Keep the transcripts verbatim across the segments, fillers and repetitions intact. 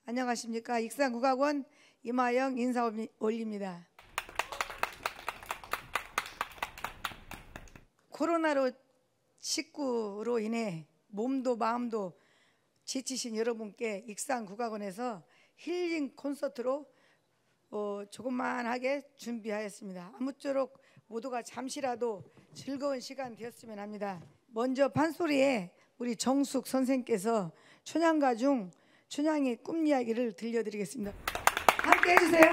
안녕하십니까. 익산국악원 이마영 인사 올립니다. 코로나로 십구로 인해 몸도 마음도 지치신 여러분께 익산국악원에서 힐링 콘서트로 어, 조그만하게 준비하였습니다. 아무쪼록 모두가 잠시라도 즐거운 시간 되었으면 합니다. 먼저 판소리에 우리 정숙 선생께서 춘향가 중 춘향의 꿈 이야기를 들려드리겠습니다. 함께 해주세요.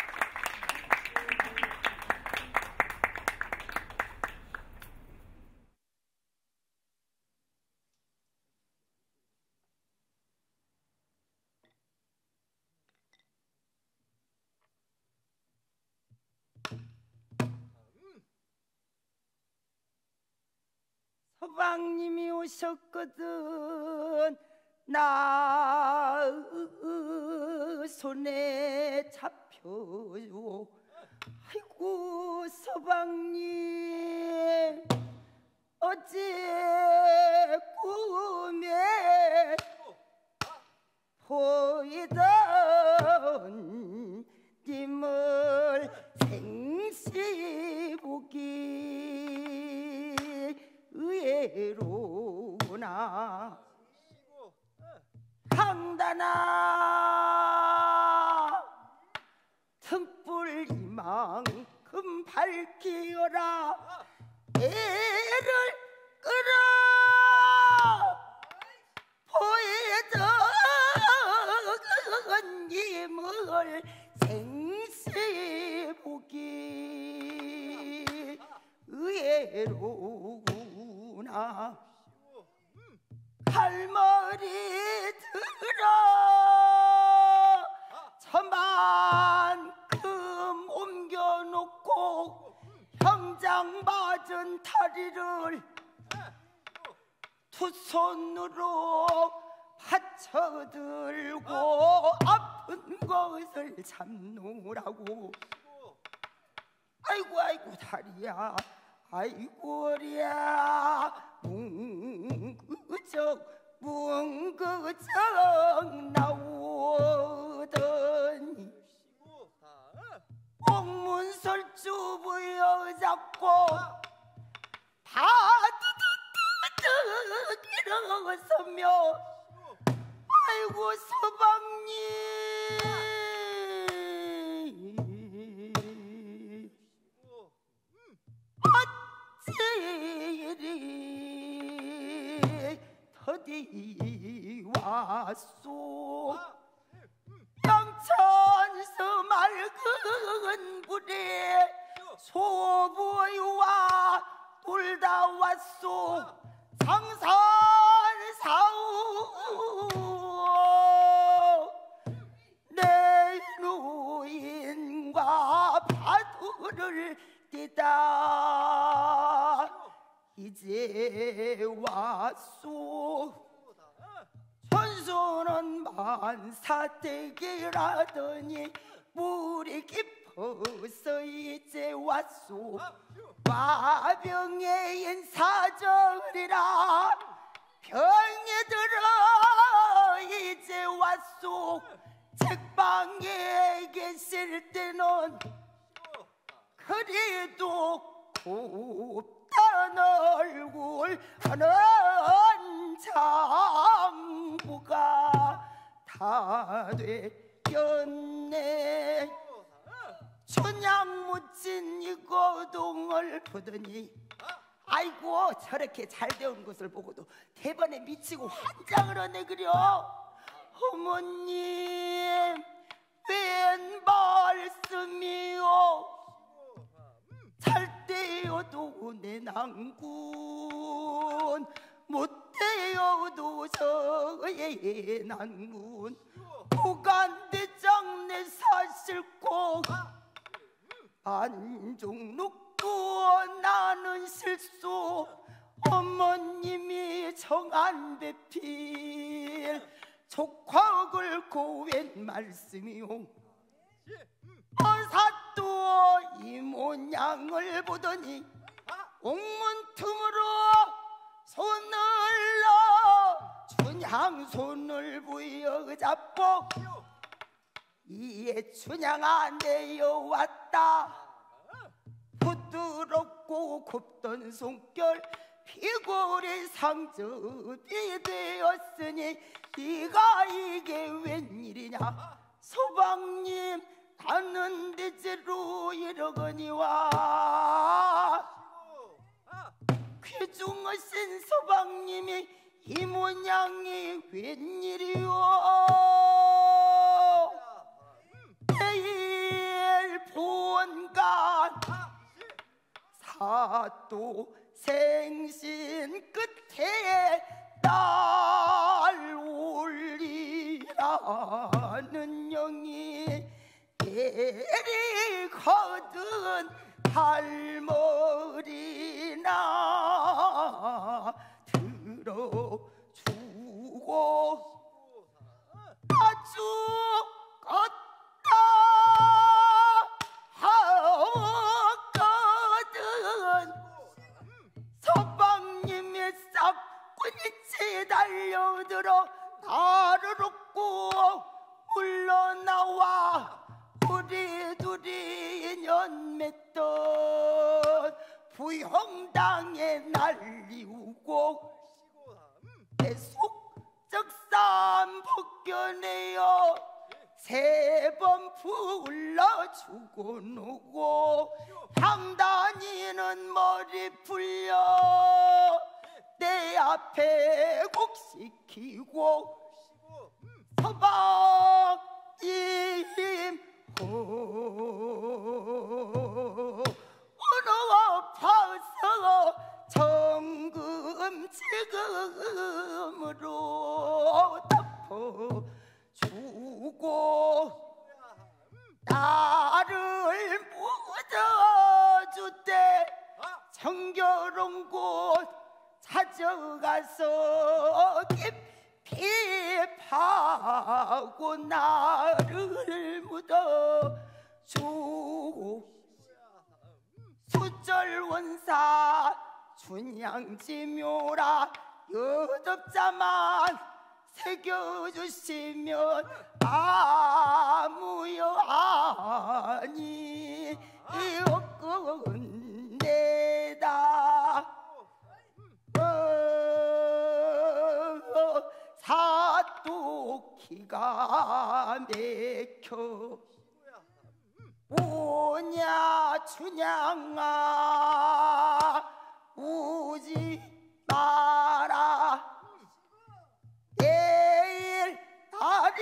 서방님이 오셨거든. 나 손에 잡혀요. 아이고 서방님, 어제 꿈에 보이던 님을 생시 보기 의외로나. 강단아, 등불 이만큼 밝히어라. 애를 끌어 보이던 님을 생시 보기 의외로구나. 할머니 들어 저만큼 옮겨놓고 형장 맞은 다리를 두 손으로 받쳐들고 아픈 것을 잡노라고. 아이고 아이고 다리야, 아이고 허리야. 뭉그적 뭉그적 나오더니 옥문설주 부여잡고 바드드드드 일어서며 아이고 서방님, 어찌 더디 왔소. 영천서 맑은 물에 소부와 돌다 왔소. 상산사우 내 노인과 바두를 띠다 이제 왔소. 천수는 만사대기라더니 물이 깊어서 이제 왔소. 와병의 인사절이라 병이 들어 이제 왔소. 책방에 계실 때는 그래도 곱단 얼굴 하는 장부가 다 되었네. 춘향 묻힌 이 고동을 보더니 아이고 저렇게 잘 되온 것을 보고도 대번에 미치고 환장을 하네 그려. 어머님 웬 말씀이요. 잘 때여도 내 난군, 못 때여도 저의 난군. 고간대장 내 사실고 안종 놓고 나는 실수. 어머님이 정안 배필 족화을 고웬 말씀이요. 어사또 이 모양을 보더니 옥문 틈으로 손을 넣어 춘향 손을 부여잡고 이에 춘향아 내려왔다. 부드럽고 곱던 손결 피골이 상접이 되었으니 네가 이게 웬일이냐. 서방님 나는 대체로 이러거니와 귀중하신 서방님이 이 모양이 웬일이오. 내일 본간 사또 생신 끝에 날 올리라는 영이 예리 거든 할머니나 들어주고 아주 걷다 하거든. 서방님의 싹꾼이치 달려들어 나를 얻고 물러나와 우리 둘이 인연 맺던 부형당에 날리우고 내 속적삼 벗겨내어 세 번 불러주고 누고 향단이는 머리 풀려 내 앞에 곡시키고 서방님 어느 아파서 정금 지금으로 덮어주고 나를 묻어주때 정겨운 곳 찾아가서 깊이 파고 나를 묻어주고 수절원사 춘향지묘라 여덟자만 새겨주시면 아무여 아니 없건데다. 어, 사또 기가 막혀 오냐 춘향아 우지 마라. 내일 달이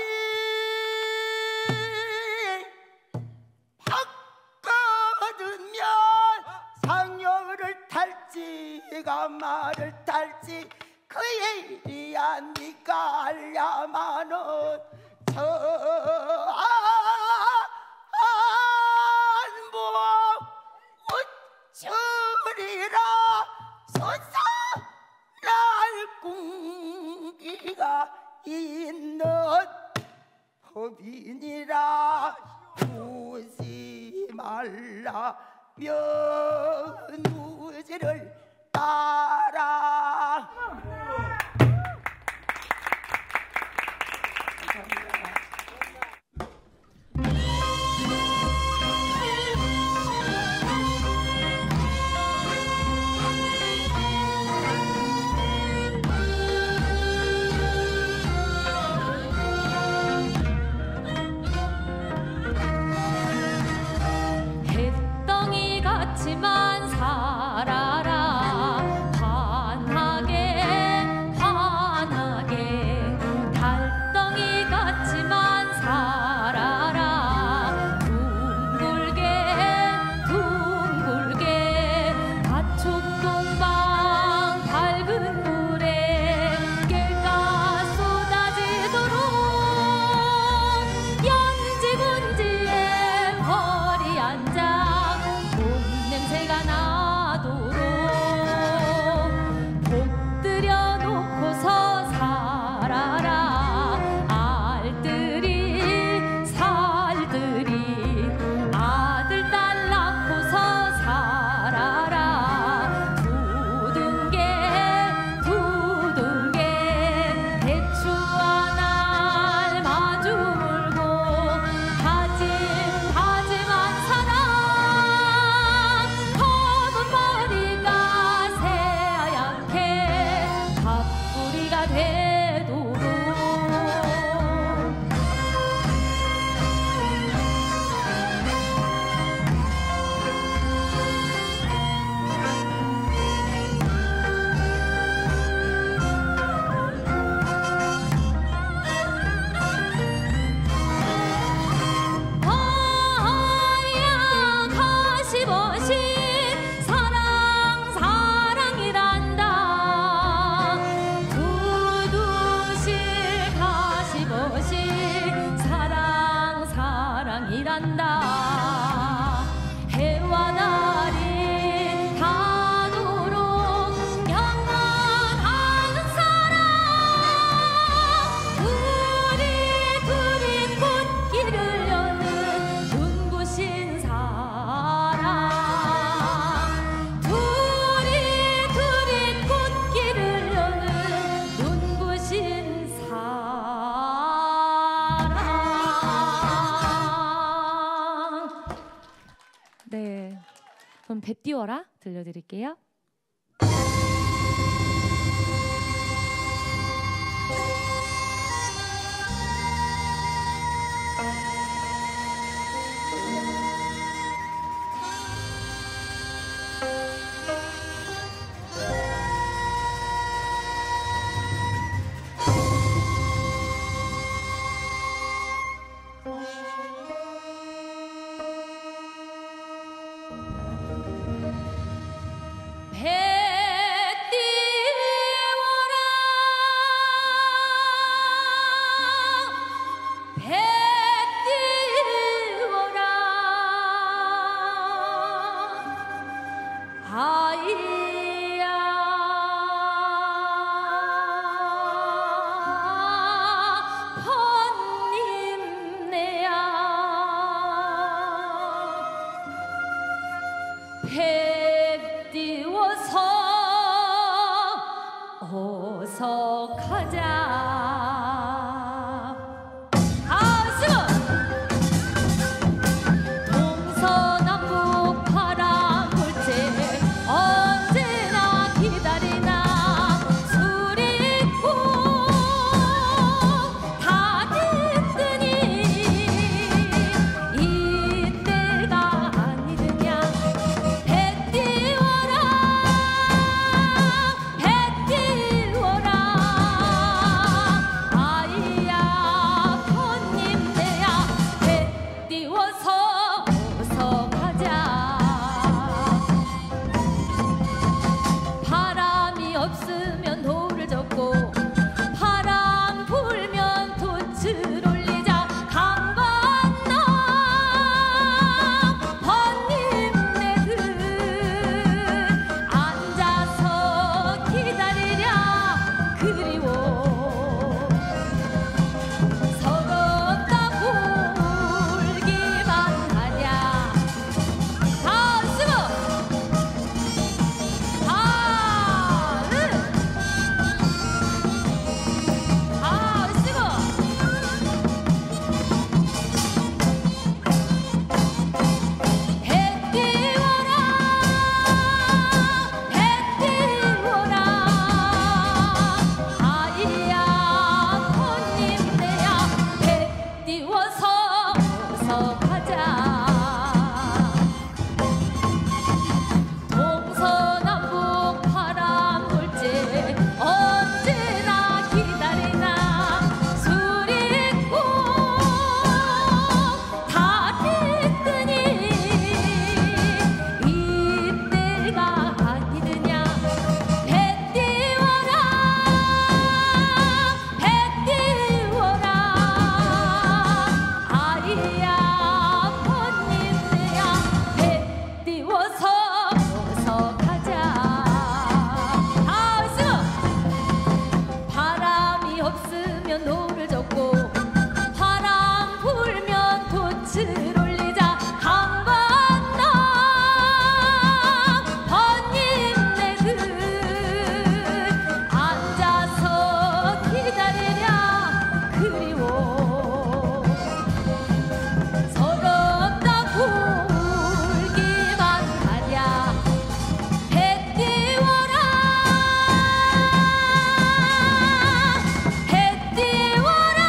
바꿔두면 상여를 탈지 가마를 탈지 그 일이야 니가 알야마는 저 안보 우철이라 솟아 날 궁기가 있는 법이니라. 보지 말라 며느지를 따라. 햇덩이 같지만 살아라 환하게 배 띄워라 들려드릴게요. 배 띄워서 어서 가자. 동서남북 바람 불때 언제나 기다리나 술 있고 다 됐더니 이때가 아니더냐. 배 띄워라 배 띄워라 아이야 번님네야 배 띄워서 어서 가자. 바람이 없으면 돌을 젓고 바람 불면 돛을 올리자. 강 건너 번님네들 앉아서 기다리랴. 그리워 서럽다고 울기만 하냐. 다 쓰고 다 으. 다 쓰고 배 띄워라 배 띄워라 아이야 번님네야 배 띄워서 어서 가자. 동서남북 바람 불때 언제나 기다리나 술 있고 다 됐더니 이때가 아니더냐. 배 띄워라 배 띄워라 아이야 번님네야 배 띄워서 어서 가자. 다 쓰고 바람이 없으면 노를 젓고 바람 불면 돛을 올리자. 강 건너 번님네들 앉아서 기다리랴. 그리워 서럽다고 울기만 하랴. 배 띄워라 배 띄워라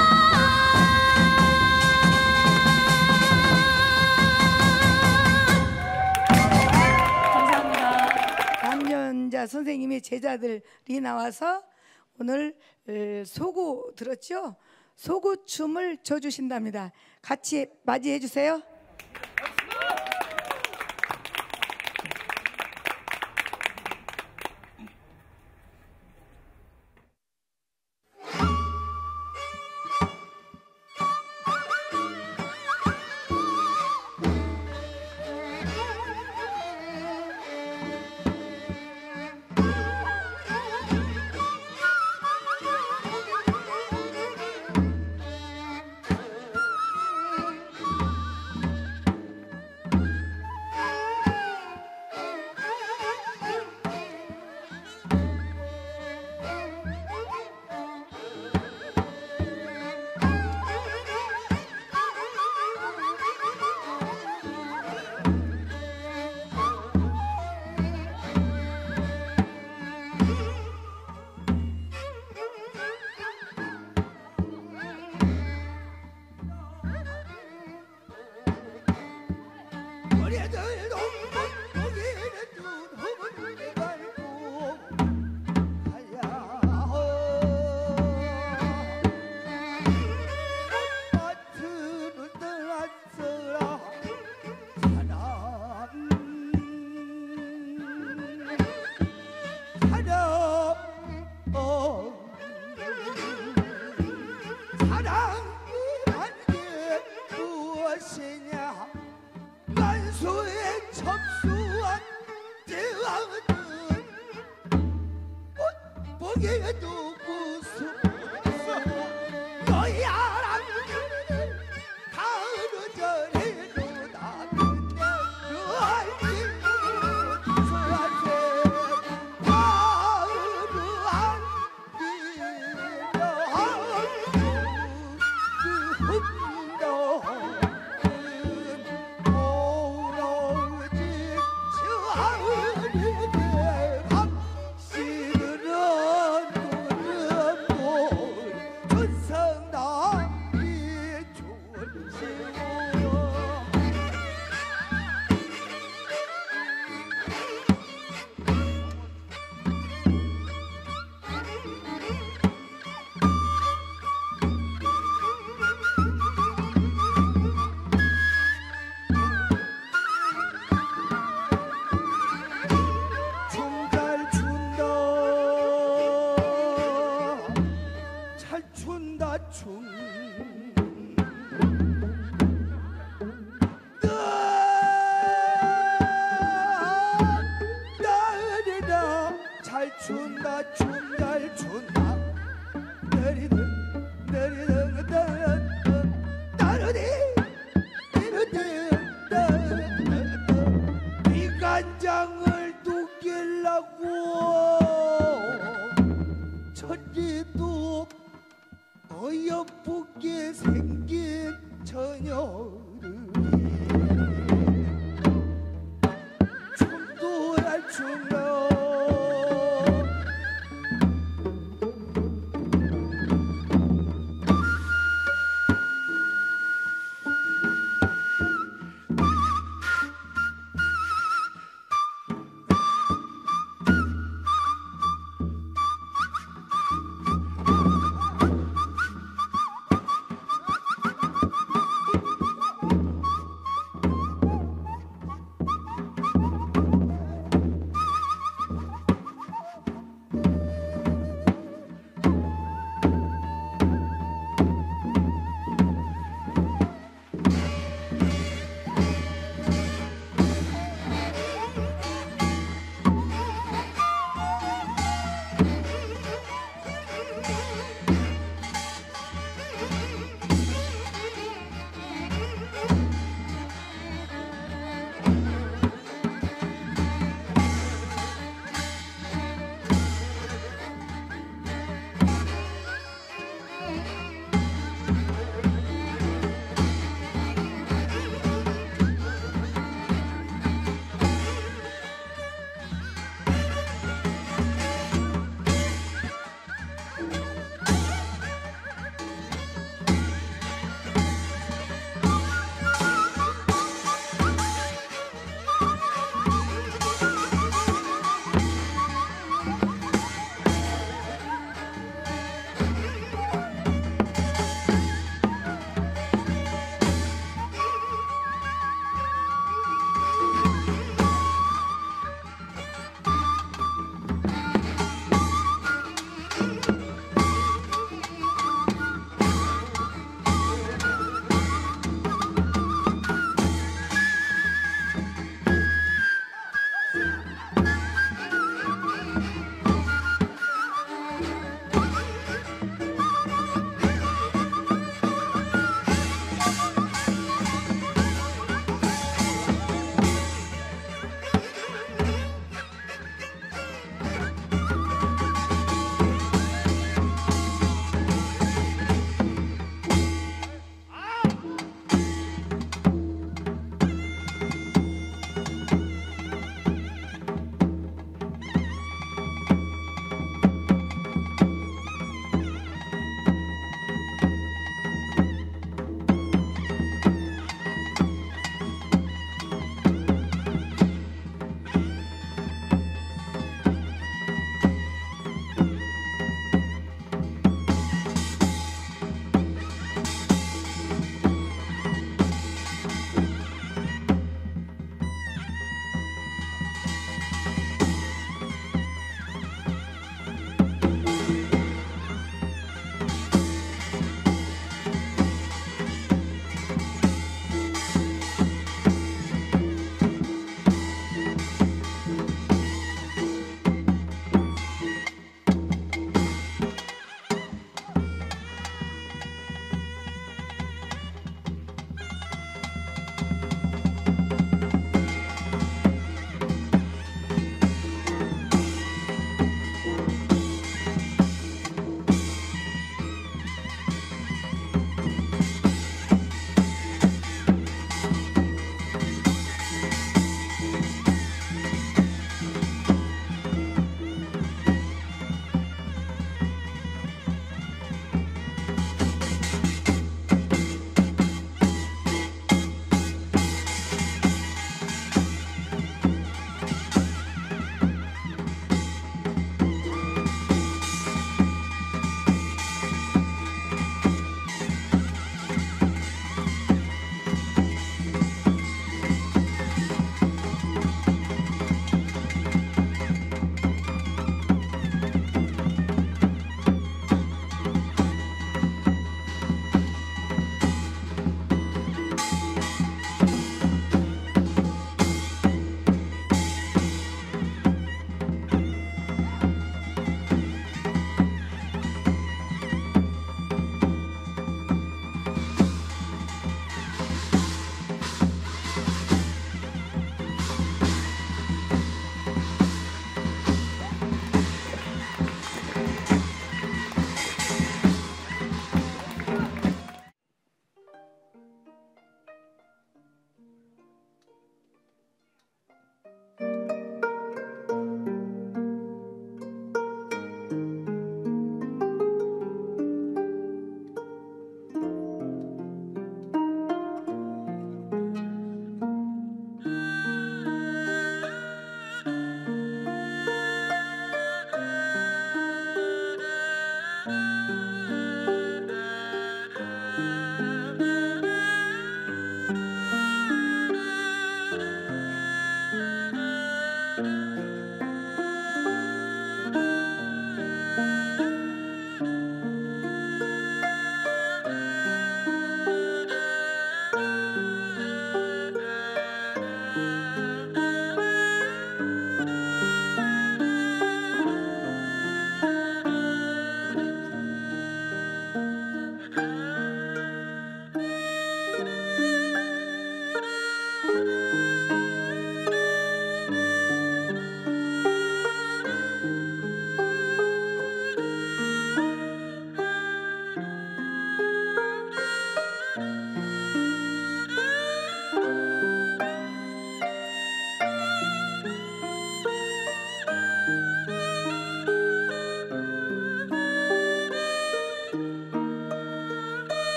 감사합니다. 남연자 선생님의 제자들이 나와서 오늘 에, 소구 들었죠? 소구춤을 춰주신답니다. 같이 맞이해 주세요. 배 여기에도 무슨 너야 가을 전에도 나는 그 알지 소란새 가을 잘 춘다 춘잘 춘다 내리든 내리든 내리든 나르디 내리든 내리든 비간장을 두길라고 천리도 어여쁘게 생긴 처녀를 춤도 잘 추며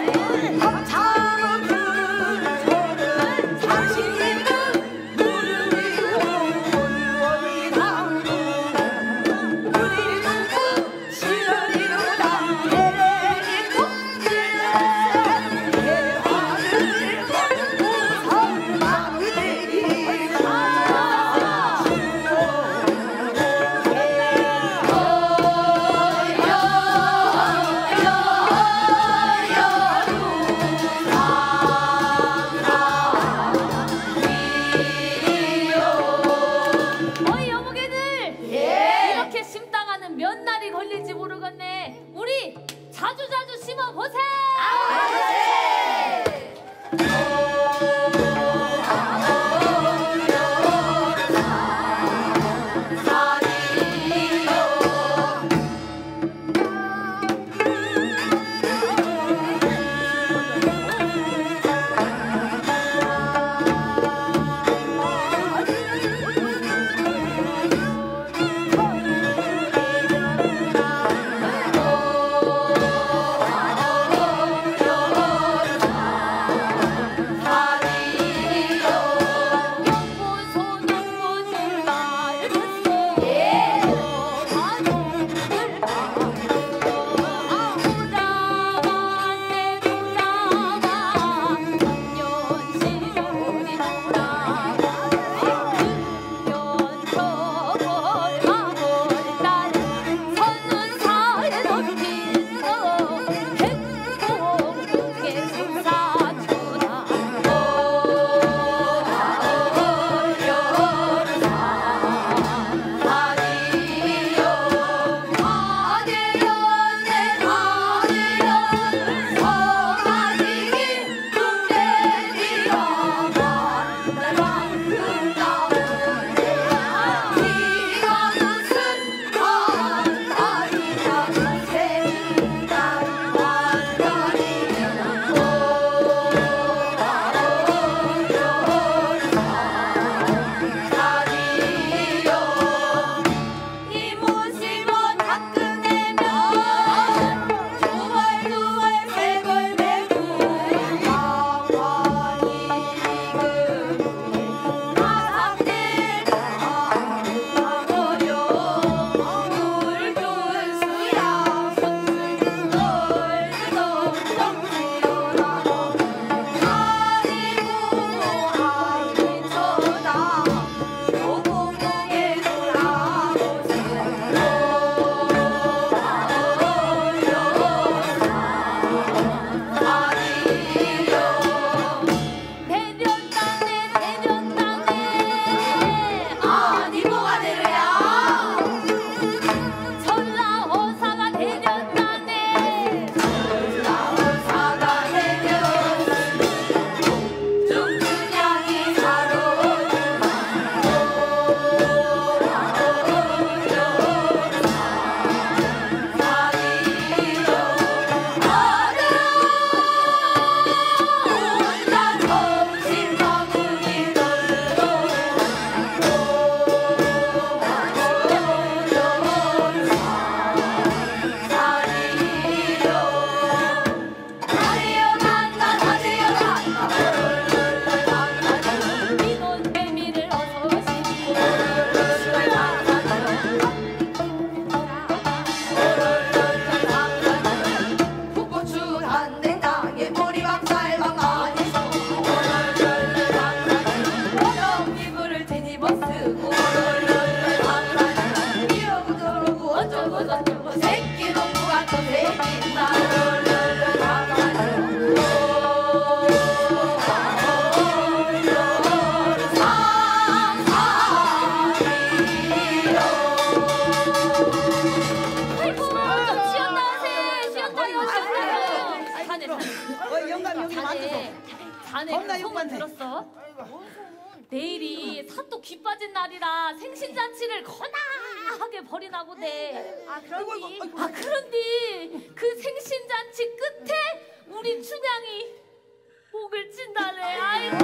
자네 소문 들었어? 내일이 사또 귀 빠진 날이라 생신잔치를 거나하게 벌이나 보대. 아 그런디? 아 그런디 그 생신잔치 끝에 우리 춘향이 목을 찐다네. 아이고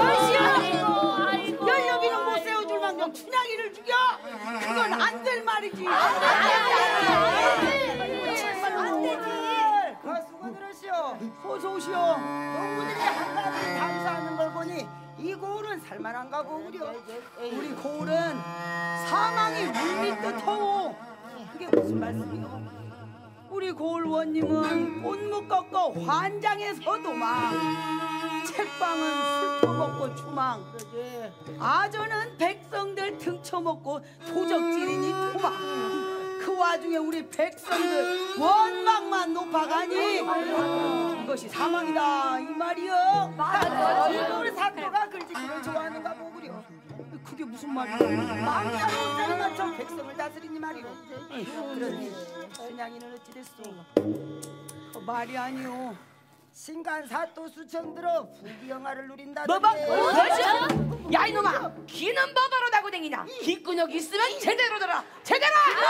아이고 아이고. 연료비는 못 세워줄 망정 춘향이를 죽여? 그건 안 될 말이지. 안 돼. 안 되지. 그 수고 들으시오. 어서 오시오. 농부들이 한가득 장사하는 걸 보니 이 고을은 살만한가 보구려. 우리 고을은 사망이 물밑듯하오. 그게 무슨 말씀이오? 우리 고을원님은 꽃묵 꺾어 환장해서도 막 책방은 술 퍼먹고 추망, 아저는 백성들 등쳐먹고 도적질이니 토막. 그 와중에 우리 백성들 원망만 높아가니 이것이 사망이다 이 말이여. 맞아. 우리 사또가 글짓기를 좋아하는가 보구려. 그게 무슨 말이야? 망자로 옷자리 맞춰 백성을 다스리니 말이오. 그러니 춘향이는 어찌 됐소? 그 말이 아니오. 신간 사또 수청 들어 부귀영화를 누린다던데. 뭐? 뭐? 야 이놈아, 기는 뭐바로 나고 댕기냐? 기근육 있으면 제대로 들어. 제대로!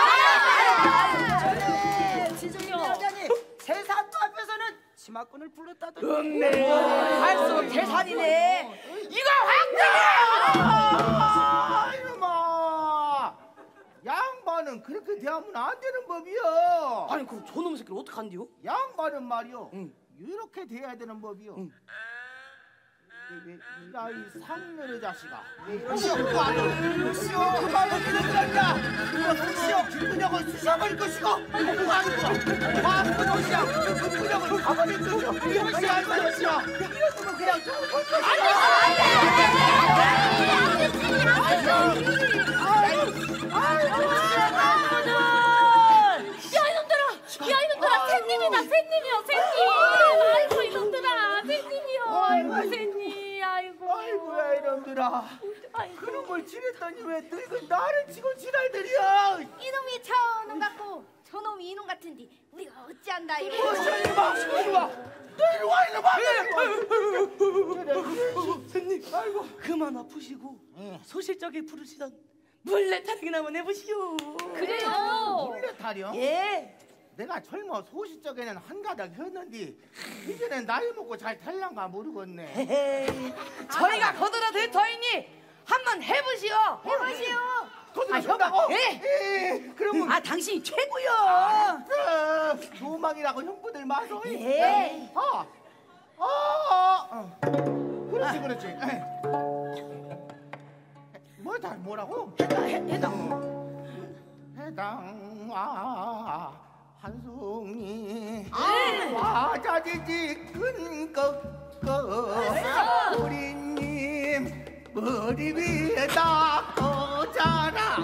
전에 지중이 여자니 새 사또 앞에서는 치마꾼을 불렀다던데. 음네, 갈수록 계산이네. 이거 아, 이놈아! 양반은 그렇게 대하면 안 되는 법이요. 아니 그럼 저놈 새끼를 어떡한디요? 양반은 말이요. 응. 이렇게 돼야 되는 법이요. 응. 야, 이 상면의 자식아. 시오, 그거 안 돼. 시오, 그만 어디로 들어간다. 시오, 뒷근육을 쑤셔버릴 것이고. 그거 아니고. 마음껏 오시오. 뒷근육을 가버릴 것이오. 이것이 알바시오. 이러면 그냥 죽을 것이오. 야 이놈들아, 야 이놈들아, 샌님이다, 샌님이요, 샌님. 아이고 이놈들아, 샌님이요. 아이고 샌님, 아이고. 아이고야 이놈들아. 아이고. 그런 걸 지냈더니 왜 늙은 나를 치고 지랄들이야. 이놈이 저놈 같고 저놈이 이놈 같은데 우리가 어찌한다 이거. 어서 이리 와, 이리 와. 너 이리 와, 이리 와. 선님, 아이고 그만 아프시고 소실적에 부르시던 물레타령이나 한번 해보시오. 그래요. 원래 타령? 예. 내가 젊어 소시적에는 한가닥 했는데 이제는 나이 먹고 잘 탈란가 모르겠네. 에헤이, 저희가 거들어 들 터이니 한번 해보시오. 해보시오. 거들어준다고? 예. 예. 그러면 아 당신이 최고요. 그 조망이라고 형부들 마소. 예. 아, 아, 어. 그렇지, 그렇지. 뭐 다 뭐라고? 해당, 해당. 해당 와 한송이 와자지지 끈꺾어 우리님 머리 위에 닦고 자라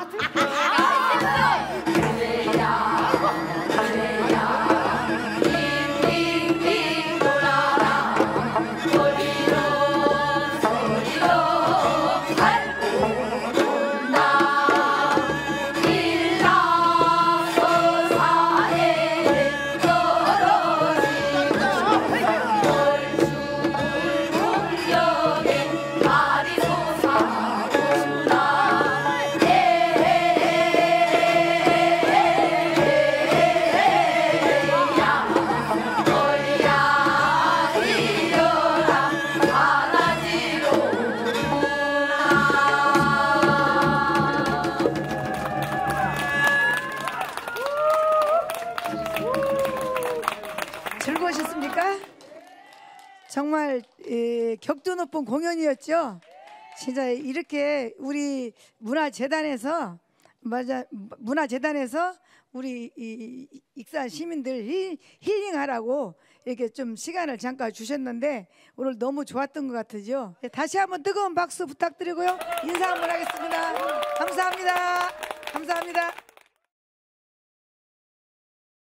즐거우셨습니까? 정말 에, 격도 높은 공연이었죠. 진짜 이렇게 우리 문화재단에서 맞아 문화재단에서 우리 이, 이, 익산 시민들 힐, 힐링하라고 이렇게 좀 시간을 잠깐 주셨는데 오늘 너무 좋았던 것 같으죠. 다시 한번 뜨거운 박수 부탁드리고요. 인사 한번 하겠습니다. 감사합니다. 감사합니다.